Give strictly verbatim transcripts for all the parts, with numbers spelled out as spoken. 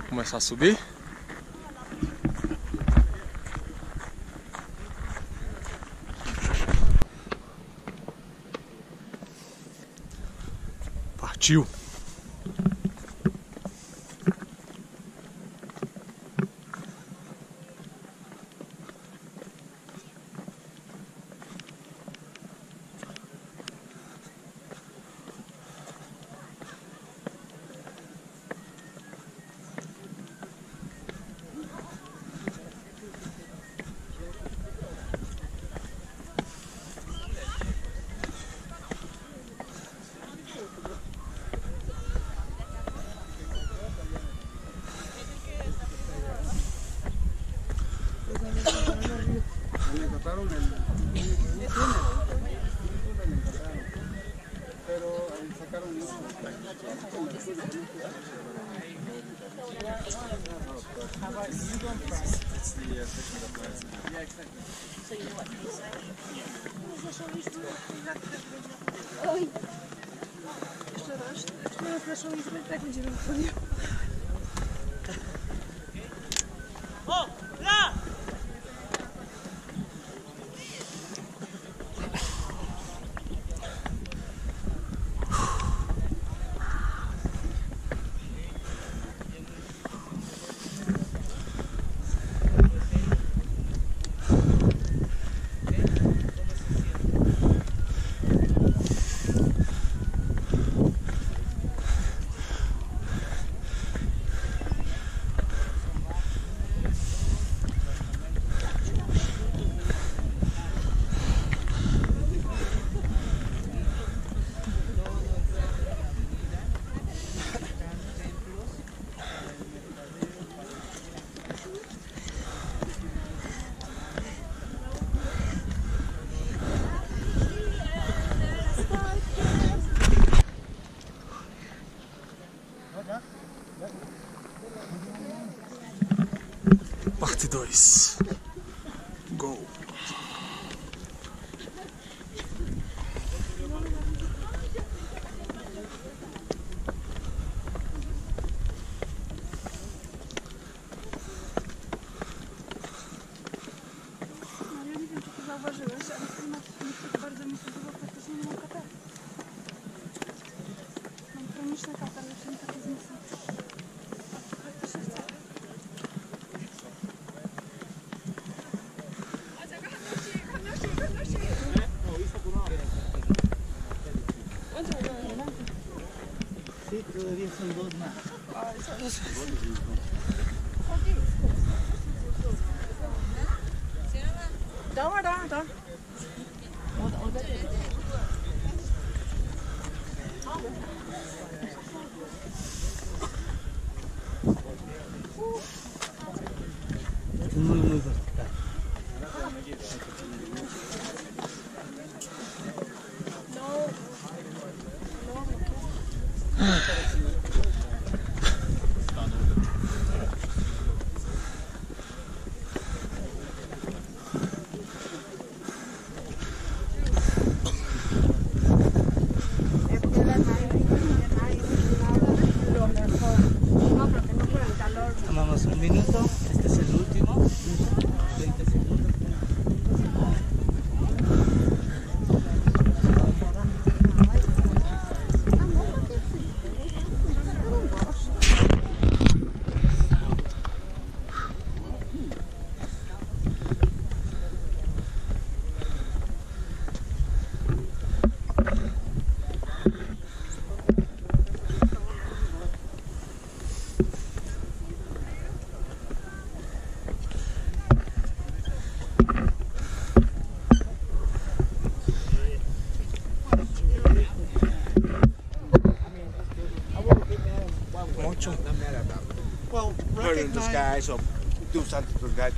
começar a subir. Partiu! Oj! Jeszcze raz. Teraz naszą izbę tak będziemy wychodzić. Parte dois. Gol. Ja nie wiem, czy to zauważyłeś, ale klimat to bardzo mi się podoba, praktycznie nie mam katar. Mam chroniczny katar, jeszcze nie taki zmysł. Praktycznie wcale. Sí, todavía son dos más. Da, da, da. Muy, muy vertical. Tomamos un minuto, este es el último, veinte segundos. Well, recognize those guys or do something to the guys.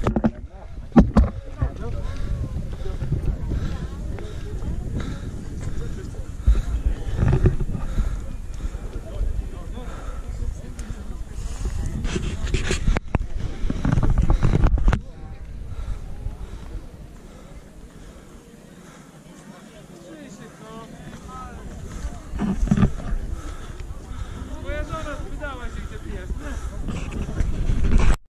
Thank you.